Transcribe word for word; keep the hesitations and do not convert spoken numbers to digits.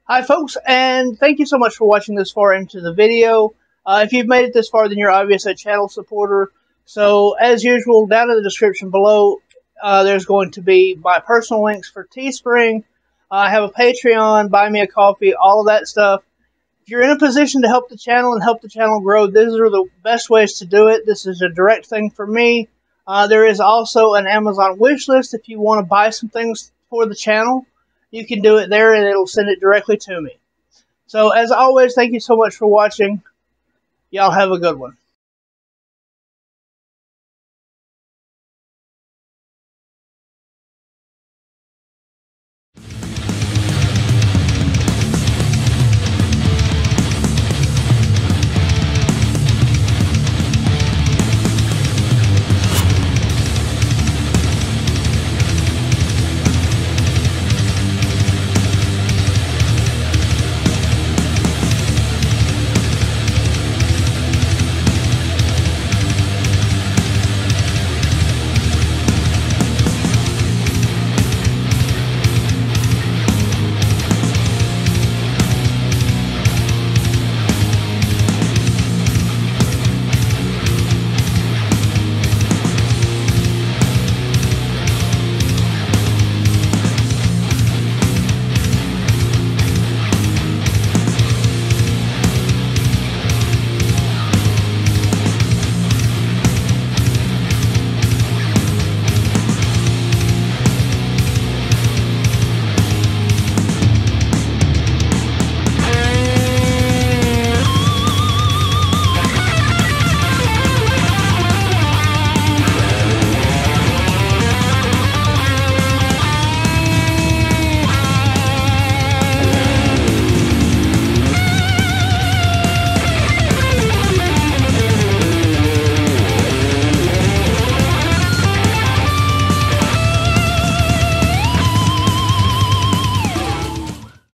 Hi folks, and thank you so much for watching this far into the video. Uh, if you've made it this far, then you're obviously a channel supporter. So as usual, down in the description below, uh, there's going to be my personal links for Teespring. Uh, I have a Patreon, buy me a coffee, all of that stuff. If you're in a position to help the channel and help the channel grow, these are the best ways to do it. This is a direct thing for me. Uh, there is also an Amazon wish list if you want to buy some things for the channel. You can do it there and it'll send it directly to me. So as always, thank you so much for watching. Y'all have a good one.